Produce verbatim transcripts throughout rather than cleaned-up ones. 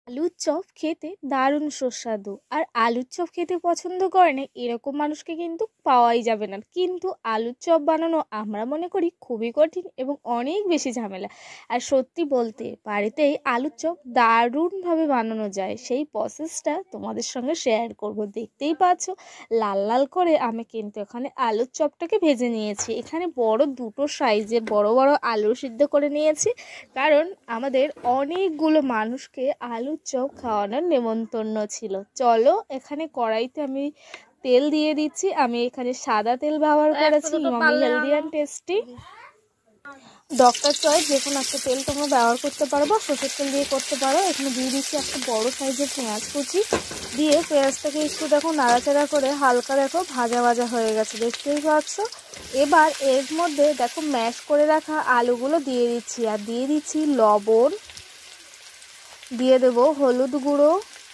আলুর চপ খেতে দারুণ সুস্বাদু। আর আলুর চপ খেতে পছন্দ করে না এরকম মানুষকে কিন্তু পাওয়াই যাবে না। কিন্তু আলুর চপ বানানো আমরা মনে করি খুবই কঠিন এবং অনেক বেশি ঝামেলা। আর সত্যি বলতে বাড়িতেই আলুর চপ দারুণভাবে বানানো যায়, সেই প্রসেসটা তোমাদের সঙ্গে শেয়ার করব। দেখতেই পাচ্ছ লাল লাল করে আমি কিন্তু এখানে আলুর চপটাকে ভেজে নিয়েছি। এখানে বড় দুটো সাইজের বড় বড় আলু সিদ্ধ করে নিয়েছি, কারণ আমাদের অনেকগুলো মানুষকে আলুর চপ খাওয়ানোর নেমন্তন্ন ছিল। চলো এখানে কড়াইতে আমি তেল দিয়ে দিচ্ছি। আমি এখানে সাদা তেল ব্যবহার করেছি, Emami healthy and tasty. Doctor choice যে কোনো একটা তেল তোমরা ব্যবহার করতে পারো বা সরষের তেল দিয়ে করতে পারো। এখানে দিয়ে দিচ্ছি একটা বড় সাইজের পেঁয়াজ কুচি, দিয়ে পেঁয়াজটাকে একটু দেখো নাড়াচাড়া করে হালকা দেখো ভাজা ভাজা হয়ে গেছে, দেখতেই পাচ্ছ। এবার এর মধ্যে দেখো ম্যাশ করে রাখা আলুগুলো দিয়ে দিচ্ছি, আর দিয়ে দিচ্ছি লবণ, দিয়ে দেবো হলুদ গুঁড়ো,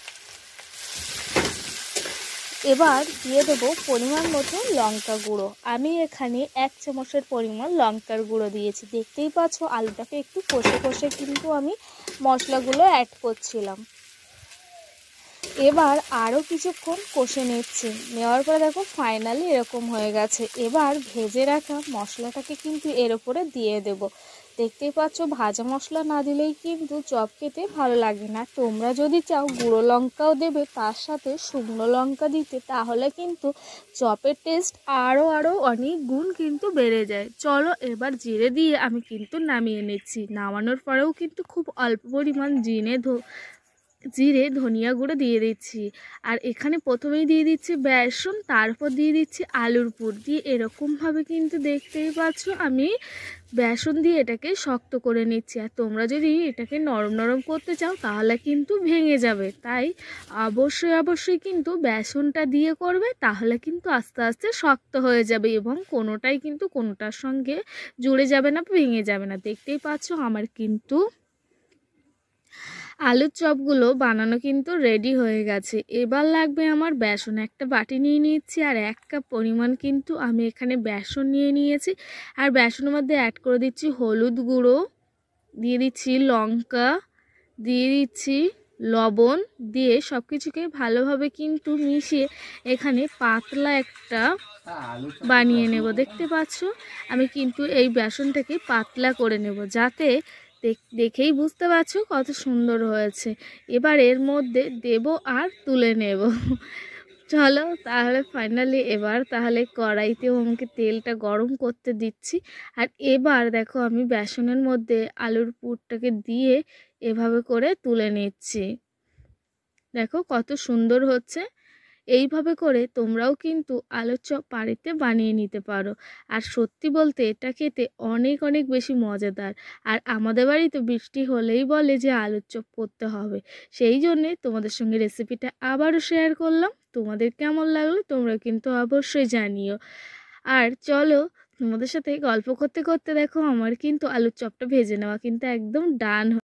এবার দিয়ে দেবো পরিমাণ মতো লঙ্কা গুঁড়ো। আমি এখানে এক চামচের পরিমাণ লঙ্কার গুঁড়ো দিয়েছি। দেখতেই পাচ্ছ আলুটাকে একটু কষে কষে কিন্তু আমি মশলাগুলো অ্যাড করছিলাম। এবার আরও কিছুক্ষণ কষে নিচ্ছি, নেওয়ার পরে দেখো ফাইনালি এরকম হয়ে গেছে। এবার ভেজে রাখা মশলাটাকে কিন্তু এর উপরে দিয়ে দেব। দেখতেই পাচ্ছ ভাজা মশলা না দিলেই কিন্তু চপ খেতে ভালো লাগে না। তোমরা যদি চাও গুঁড়ো লঙ্কাও দেবে তার সাথে শুকনো লঙ্কা দিতে, তাহলে কিন্তু চপের টেস্ট আরও আরও অনেক গুণ কিন্তু বেড়ে যায়। চলো এবার জিরে দিয়ে আমি কিন্তু নামিয়ে নিচ্ছি। নামানোর পরেও কিন্তু খুব অল্প পরিমাণ জিরে ধো জিরে ধনিয়া গুঁড়ো দিয়ে দিচ্ছি। আর এখানে প্রথমেই দিয়ে দিচ্ছি বেসন, তারপর দিয়ে দিচ্ছি আলুর পুর দিয়ে এরকমভাবে কিন্তু দেখতেই পাচ্ছ আমি বেসন দিয়ে এটাকে শক্ত করে নিচ্ছি। আর তোমরা যদি এটাকে নরম নরম করতে চাও তাহলে কিন্তু ভেঙে যাবে, তাই অবশ্যই অবশ্যই কিন্তু বেসনটা দিয়ে করবে, তাহলে কিন্তু আস্তে আস্তে শক্ত হয়ে যাবে এবং কোনোটাই কিন্তু কোনোটার সঙ্গে জুড়ে যাবে না, ভেঙে যাবে না। দেখতেই পাচ্ছ আমার কিন্তু আলুর চপগুলো বানানো কিন্তু রেডি হয়ে গেছে। এবার লাগবে আমার বেসন। একটা বাটি নিয়ে নিচ্ছি, আর এক কাপ পরিমাণ কিন্তু আমি এখানে বেসন নিয়ে নিয়েছি। আর বেসনের মধ্যে অ্যাড করে দিচ্ছি হলুদ গুঁড়ো, দিয়ে দিচ্ছি লঙ্কা, দিয়ে দিচ্ছি লবণ, দিয়ে সব কিছুকে ভালোভাবে কিন্তু মিশিয়ে এখানে পাতলা একটা বানিয়ে নেব। দেখতে পাচ্ছ আমি কিন্তু এই বেসনটাকে পাতলা করে নেব, যাতে দেখেই বুঝতে পারছো কত সুন্দর হয়েছে। এবার এর মধ্যে দেব আর তুলে নেব। চলো তাহলে ফাইনালি এবার তাহলে কড়াইতেও আমাকে তেলটা গরম করতে দিচ্ছি। আর এবার দেখো আমি বেসনের মধ্যে আলুর পুরটাকে দিয়ে এভাবে করে তুলে নিচ্ছি। দেখো কত সুন্দর হচ্ছে। এইভাবে করে তোমরাও কিন্তু আলুর চপ বাড়িতে বানিয়ে নিতে পারো। আর সত্যি বলতে এটা খেতে অনেক অনেক বেশি মজাদার। আর আমাদের বাড়িতে বৃষ্টি হলেই বলে যে আলুর চপ করতে হবে, সেই জন্যে তোমাদের সঙ্গে রেসিপিটা আবারও শেয়ার করলাম। তোমাদের কেমন লাগলো তোমরা কিন্তু অবশ্যই জানিও। আর চলো তোমাদের সাথে গল্প করতে করতে দেখো আমার কিন্তু আলুর চপটা ভেজে নেওয়া কিন্তু একদম ডান।